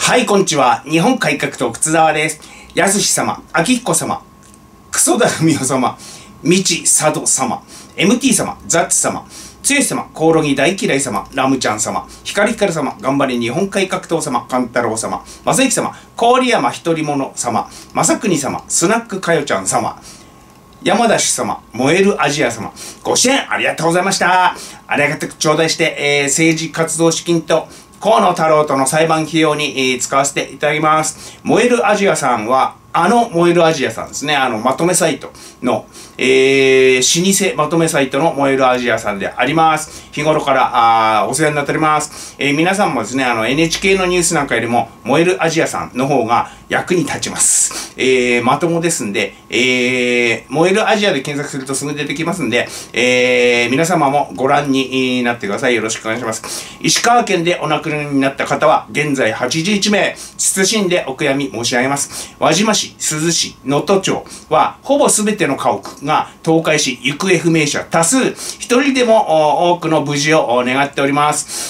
はい、こんにちは。日本改革党、靴沢です。やすし様、あきひこ様、クソダルミオ様、みちさど様、MT 様、ザッツ様、つよし様、コオロギ大嫌い様、ラムちゃん様、ひかりひかる様、頑張れ日本改革党様、カンタロウ様、まさゆき様、郡山ひとりもの様、まさくに様、スナックかよちゃん様、山田氏様、燃えるアジア様、ご支援ありがとうございました。ありがたく頂戴して、政治活動資金と河野太郎との裁判費用に、使わせていただきます。燃えるアジアさんは、燃えるアジアさんですね。まとめサイトの、老舗まとめサイトの燃えるアジアさんであります。日頃からお世話になっております。皆さんもですね、NHK のニュースなんかよりも、燃えるアジアさんの方が役に立ちます。まともですんで、燃えるアジアで検索するとすぐ出てきますんで、皆様もご覧になってください。よろしくお願いします。石川県でお亡くなりになった方は、現在81名、謹んでお悔やみ申し上げます。輪島市、珠洲市、能登町は、ほぼ全ての家屋が倒壊し、行方不明者多数、一人でも多くの無事を願っております。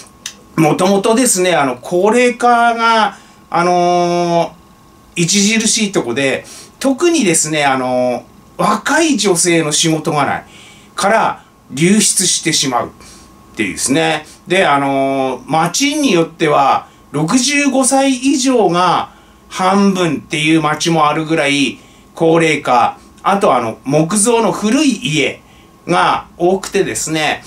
もともとですね、高齢化が、著しいとこで、特にですね、若い女性の仕事がないから流出してしまうっていうですね。で、町によっては、65歳以上が半分っていう町もあるぐらい高齢化、あと木造の古い家が多くてですね、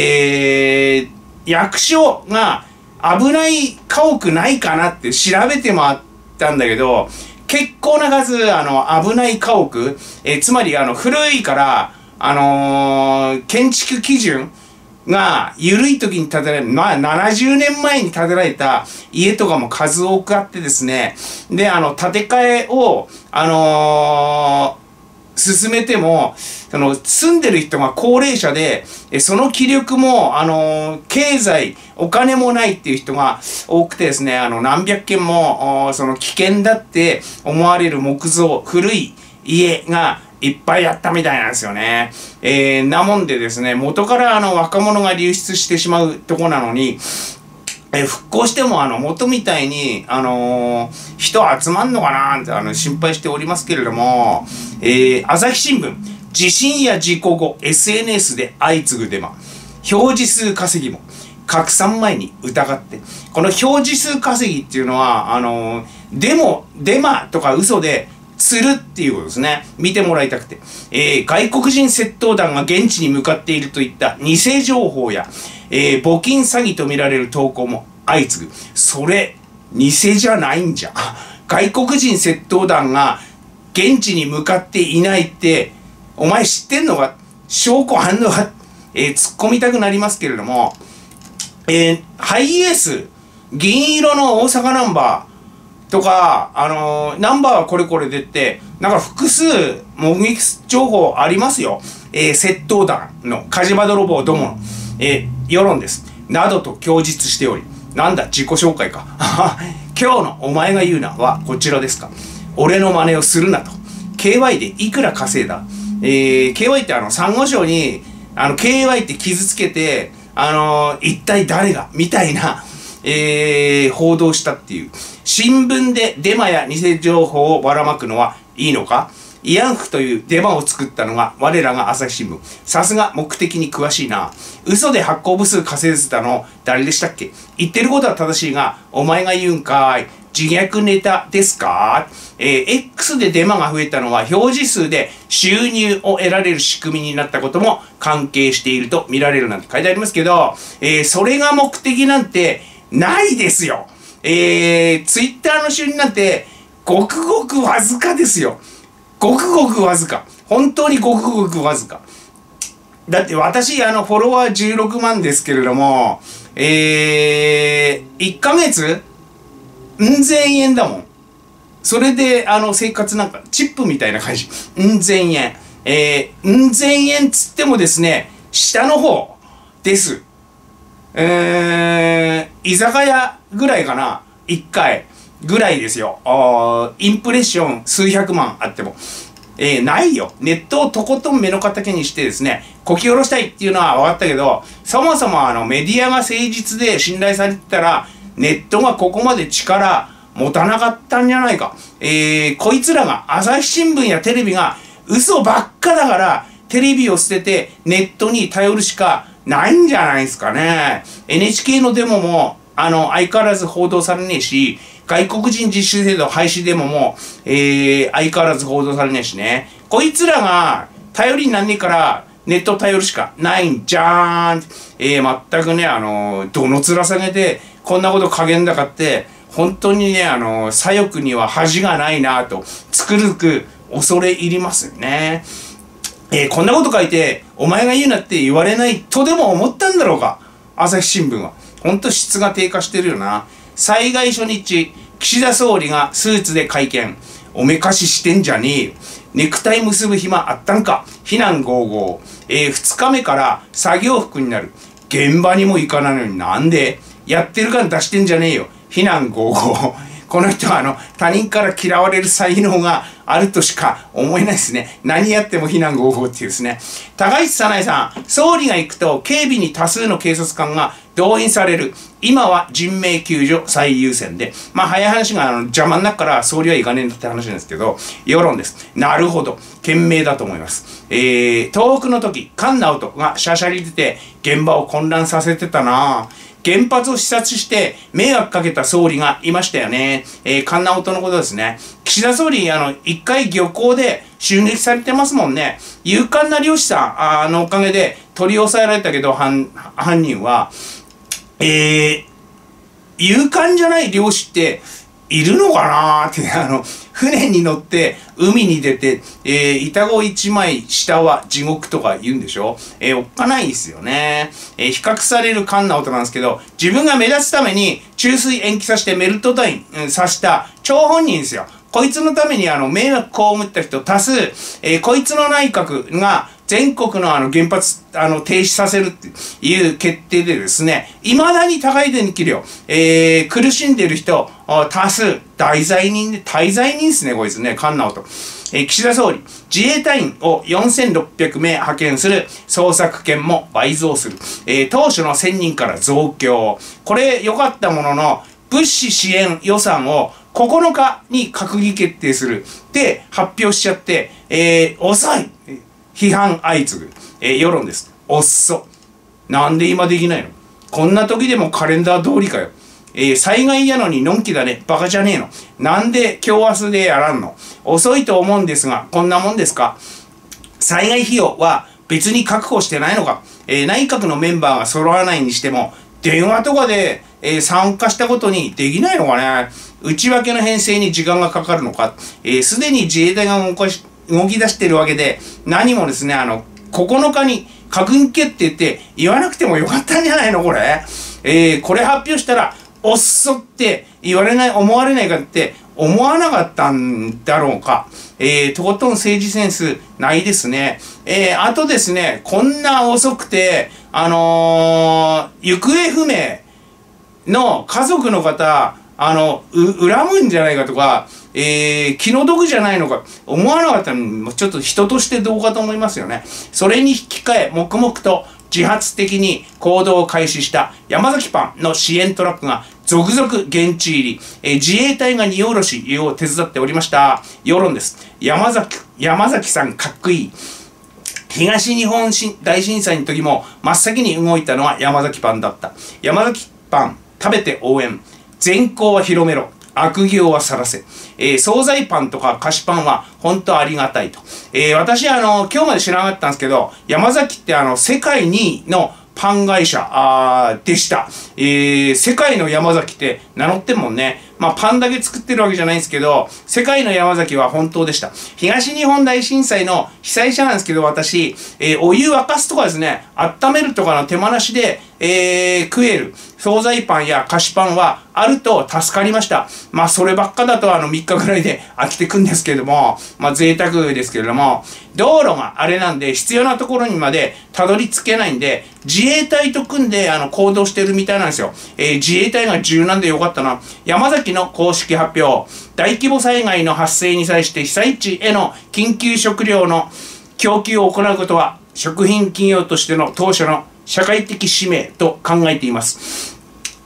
役所が危ない家屋ないかなって調べて回ったんだけど、結構な数、危ない家屋、つまり古いから、建築基準が緩い時に建てられる、まあ70年前に建てられた家とかも数多くあってですね、で、建て替えを、進めても、住んでる人が高齢者で、その気力も、経済、お金もないっていう人が多くてですね、何百件も、危険だって思われる木造、古い家がいっぱいあったみたいなんですよね。なもんでですね、元から若者が流出してしまうとこなのに、復興しても元みたいに人集まんのかなーって心配しておりますけれども、朝日新聞、地震や事故後 SNS で相次ぐデマ、表示数稼ぎも拡散前に疑って、この表示数稼ぎっていうのはデマとか嘘で釣るっていうことですね。見てもらいたくて。外国人窃盗団が現地に向かっているといった偽情報や、募金詐欺とみられる投稿も相次ぐ。それ、偽じゃないんじゃ。外国人窃盗団が現地に向かっていないって、お前知ってんのか、証拠あんのか、突っ込みたくなりますけれども、ハイエース、銀色の大阪ナンバー、とか、ナンバーはこれこれ出て、なんか複数目撃情報ありますよ。窃盗団の火事場泥棒どもの、世論です。などと供述しており、なんだ、自己紹介か。今日のお前が言うなはこちらですか。俺の真似をするなと。KY でいくら稼いだ。KY ってサンゴ礁に、KY って傷つけて、一体誰がみたいな、報道したっていう。新聞でデマや偽情報をばらまくのはいいのか。慰安婦というデマを作ったのが我らが朝日新聞。さすが目的に詳しいな。嘘で発行部数稼いでたの誰でしたっけ。言ってることは正しいが、お前が言うんかい。自虐ネタですか。X でデマが増えたのは表示数で収入を得られる仕組みになったことも関係していると見られるなんて書いてありますけど、それが目的なんてないですよ。ツイッターの収入なんてごくごくわずかですよ。ごくごくわずか。本当にごくごくわずか。だって私フォロワー16万ですけれども、1ヶ月うん千円だもん。それで生活なんかチップみたいな感じ。うん千円。うん千円つってもですね、下の方です。居酒屋ぐらいかな。1回ぐらいですよ。インプレッション数百万あっても。ないよ。ネットをとことん目の敵にしてですね、こき下ろしたいっていうのは分かったけど、そもそもメディアが誠実で信頼されてたら、ネットがここまで力持たなかったんじゃないか。こいつらが、朝日新聞やテレビが嘘ばっかだから、テレビを捨ててネットに頼るしかないんじゃないですかね。NHK のデモも、相変わらず報道されねえし、外国人実習制度廃止デモも、相変わらず報道されねえしね。こいつらが頼りになんねえから、ネット頼るしかないんじゃーん。全くね、どの面下げて、こんなこと加減だかって、本当にね、左翼には恥がないなぁと、つくづく恐れ入りますよね。こんなこと書いて、お前が言うなって言われないとでも思ったんだろうか。朝日新聞は。ほんと質が低下してるよな。災害初日、岸田総理がスーツで会見。おめかししてんじゃねえよ。ネクタイ結ぶ暇あったんか。非難合々。2日目から作業服になる。現場にも行かないのになんでやってる感出してんじゃねえよ。非難合々。この人は他人から嫌われる才能があるとしか思えないですね。何やっても非難合々っていうですね。高市早苗さん、総理が行くと警備に多数の警察官が動員される。今は人命救助最優先で。早い話が邪魔になるから総理は行かねえんだって話なんですけど、世論です。なるほど。賢明だと思います。東北の時、菅直人がしゃしゃり出て現場を混乱させてたなぁ。原発を視察して迷惑かけた総理がいましたよね。菅直人のことですね。岸田総理、一回漁港で襲撃されてますもんね。勇敢な漁師さんのおかげで取り押さえられたけど、犯人は、勇敢じゃない漁師っているのかなーって、船に乗って海に出て、板子一枚下は地獄とか言うんでしょ。おっかないですよね。比較される菅直人なんですけど、自分が目立つために注水延期させてメルトダインさせた張本人ですよ。こいつのために迷惑被った人多数、こいつの内閣が全国の原発停止させるっていう決定でですね、未だに高い電気量、苦しんでる人多数、滞在人ですね、こいつね、菅直人。岸田総理、自衛隊員を4600名派遣する捜索権も倍増する。当初の1000人から増強。これ良かったものの、物資支援予算を9日に閣議決定する。で、発表しちゃって、遅い批判相次ぐ。世論です。おっそ。なんで今できないの？こんな時でもカレンダー通りかよ。災害やのにのんきだね。バカじゃねえの。なんで今日明日でやらんの？遅いと思うんですが、こんなもんですか？災害費用は別に確保してないのか？内閣のメンバーが揃わないにしても、電話とかで、参加したことにできないのかね？内訳の編成に時間がかかるのか？すでに自衛隊が動き出しているわけで、何もですね、9日に閣議決定って言わなくてもよかったんじゃないのこれ。これ発表したら、おっそって思われないかって思わなかったんだろうか。とことん政治センスないですね。あとですね、こんな遅くて、行方不明の家族の方、恨むんじゃないかとか、気の毒じゃないのか思わなかったのちょっと人としてどうかと思いますよね。それに引き換え黙々と自発的に行動を開始した山崎パンの支援トラックが続々現地入り、自衛隊が荷下ろしを手伝っておりました。世論です。山崎さんかっこいい。東日本大震災の時も真っ先に動いたのは山崎パンだった。山崎パン食べて応援。善行は広めろ。悪行は晒せ。惣菜パンとか菓子パンは本当ありがたいと。私今日まで知らなかったんですけど、山崎って世界2位のパン会社でした。世界の山崎って名乗ってんもんね。パンだけ作ってるわけじゃないんですけど、世界の山崎は本当でした。東日本大震災の被災者なんですけど、私、お湯沸かすとかですね、温めるとかの手間なしで、食える惣菜パンや菓子パンはあると助かりました。そればっかだと3日ぐらいで飽きてくんですけれども、贅沢ですけれども、道路があれなんで必要なところにまでたどり着けないんで、自衛隊と組んで行動してるみたいなんですよ。自衛隊が柔軟でよかったな。山崎の公式発表。大規模災害の発生に際して被災地への緊急食料の供給を行うことは、食品企業としての当初の社会的使命と考えています。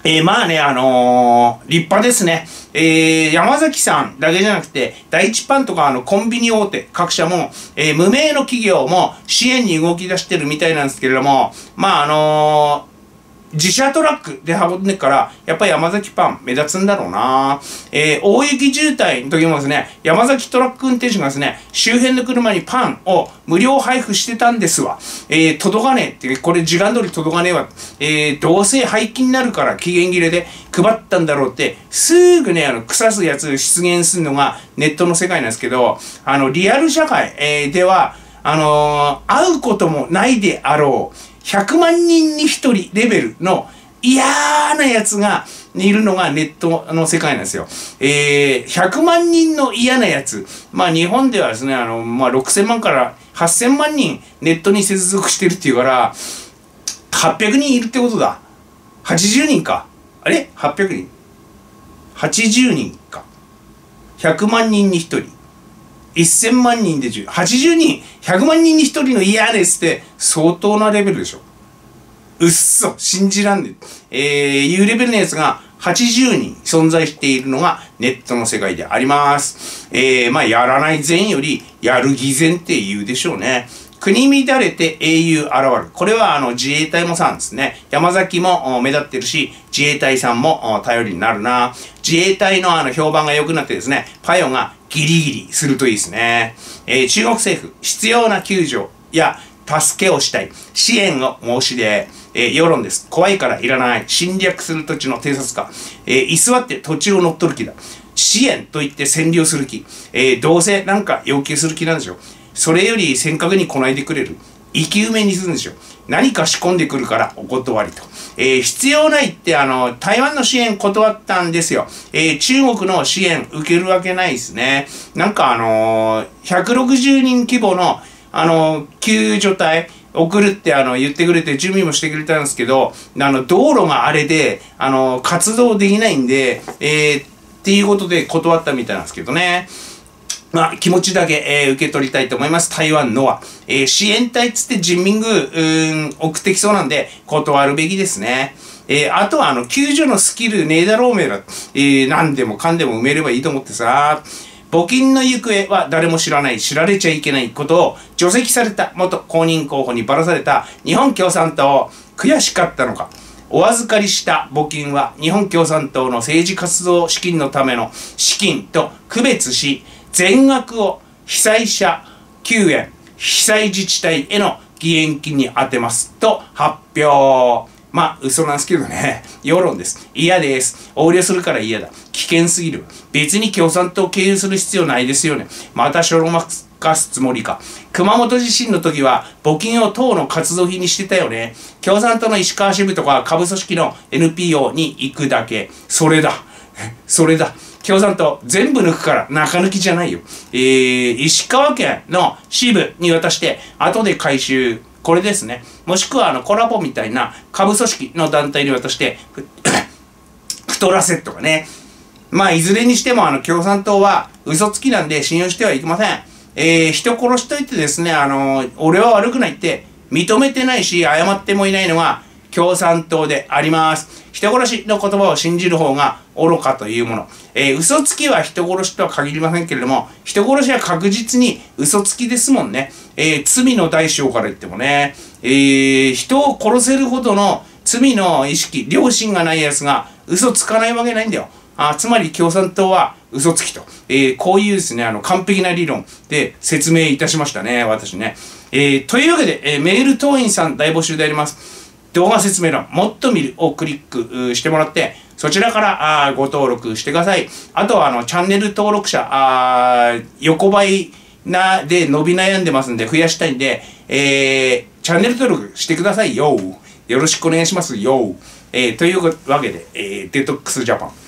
まあね、立派ですね。山崎さんだけじゃなくて、第一パンとかコンビニ大手各社も、無名の企業も支援に動き出してるみたいなんですけれども、まあ自社トラックで運んでから、やっぱり山崎パン目立つんだろうな。大雪渋滞の時もですね、山崎トラック運転手がですね、周辺の車にパンを無料配布してたんですわ。届かねえって、これ時間通り届かねえわ。どうせ廃棄になるから期限切れで配ったんだろうって、すぐね、腐すやつ出現するのがネットの世界なんですけど、リアル社会、では、会うこともないであろう。100万人に1人レベルの嫌なやつがいるのがネットの世界なんですよ。100万人の嫌なやつ。まあ日本ではですね、6000万から8000万人ネットに接続してるっていうから、800人いるってことだ。80人か。あれ ?800 人。80人か。100万人に1人。1000万人で10、80人、100万人に1人の嫌ですって相当なレベルでしょ。うっそ、信じらんねえ。いうレベルのやつが80人存在しているのがネットの世界であります。まあ、やらない善よりやる偽善って言うでしょうね。国乱れて英雄現る。これは自衛隊もさんですね。山崎も目立ってるし、自衛隊さんも頼りになるな。自衛隊の評判が良くなってですね、パヨがギリギリするといいですね。中国政府、必要な救助や助けをしたい。支援を申し出。世論です。怖いからいらない。侵略する土地の偵察官。居座って土地を乗っ取る気だ。支援と言って占領する気。どうせなんか要求する気なんでしょ。それより尖閣に来ないでくれる。生き埋めにするんでしょ。何か仕込んでくるからお断りと。必要ないって台湾の支援断ったんですよ。中国の支援受けるわけないですね。なんか160人規模の救助隊送るって言ってくれて準備もしてくれたんですけど、道路があれで活動できないんで、っていうことで断ったみたいなんですけどね。まあ、気持ちだけ、受け取りたいと思います。台湾のは。支援隊っつって人民軍、送ってきそうなんで、断るべきですね。あとは救助のスキルねえだろうめら。何でもかんでも埋めればいいと思ってさ。募金の行方は誰も知らない、知られちゃいけないことを除籍された元公認候補にばらされた日本共産党、悔しかったのか。お預かりした募金は日本共産党の政治活動資金のための資金と区別し、全額を被災者救援、被災自治体への義援金に充てますと発表。まあ、嘘なんですけどね。世論です。嫌です。横領するから嫌だ。危険すぎる。別に共産党を経由する必要ないですよね。またしょろまかすつもりか。熊本地震の時は募金を党の活動費にしてたよね。共産党の石川支部とか下部組織の NPO に行くだけ。それだ。それだ。共産党全部抜くから中抜きじゃないよ。石川県の支部に渡して後で回収。これですね。もしくはコラボみたいな下部組織の団体に渡して太らせとかね。まあいずれにしても共産党は嘘つきなんで信用してはいけません。人殺しといてですね、俺は悪くないって認めてないし謝ってもいないのが共産党であります。人殺しの言葉を信じる方が愚かというもの。嘘つきは人殺しとは限りませんけれども、人殺しは確実に嘘つきですもんね。罪の大小から言ってもね、人を殺せるほどの罪の意識、良心がない奴が嘘つかないわけないんだよ。つまり共産党は嘘つきと。こういうですね、完璧な理論で説明いたしましたね、私ね。というわけで、メール党員さん大募集であります。動画説明欄、もっと見るをクリックしてもらって、そちらからご登録してください。あとはチャンネル登録者、横ばいで伸び悩んでますんで増やしたいんで、チャンネル登録してくださいよ。よろしくお願いしますよ。というわけで、デトックスジャパン。